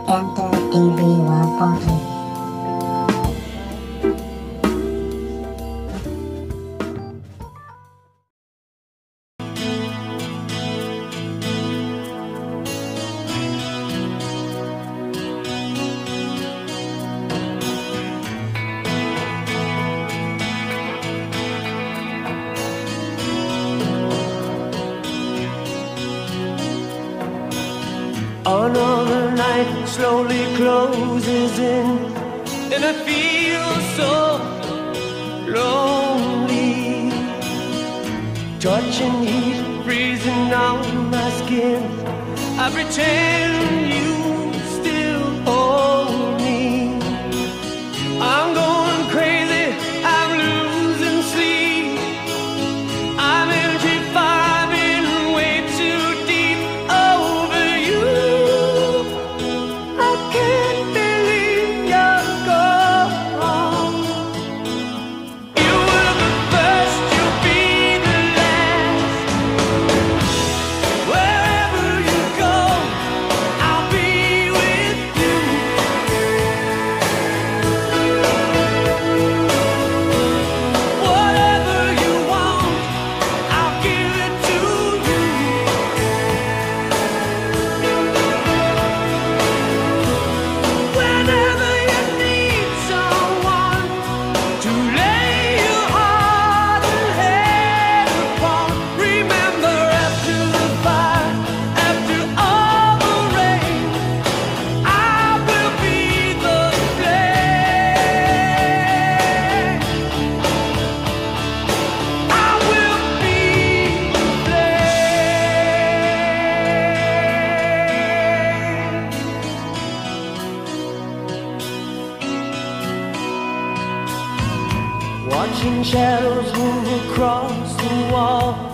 Enter TV World Portal. Another night slowly closes in, and I feel so lonely. Touching heat freezing on my skin, I pretend you still hold me. I'm going crazy, I'm losing sleep, I'm empty farming way too deep over you. I can't believe you're gone. You were the first, you'll be the last. Wherever you go, I'll be with you. Whatever you want, I'll give it to you. Whenever you need someone to lay your heart and head upon, remember after the fire, after all the rain, I will be the flame. I will be the flame. Watching shadows move across the wall,